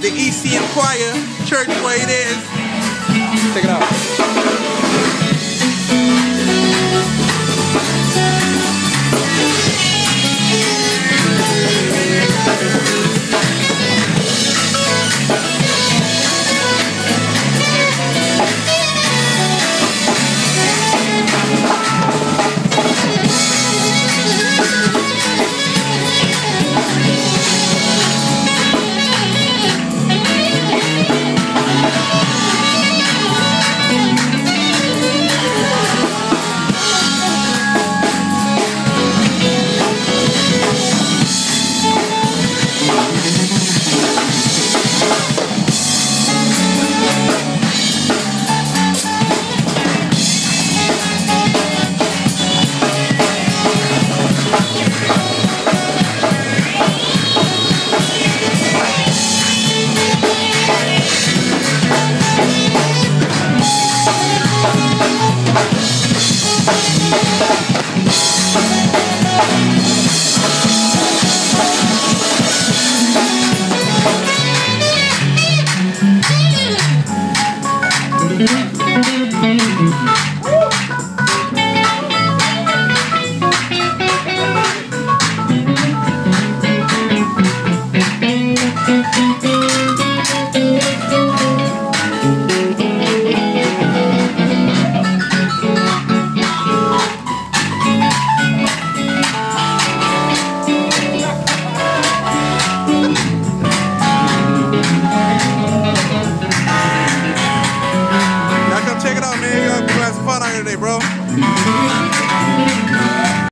the ECM choir, church where it is. Check it out. Check it out, man. Y'all have fun out here today, bro.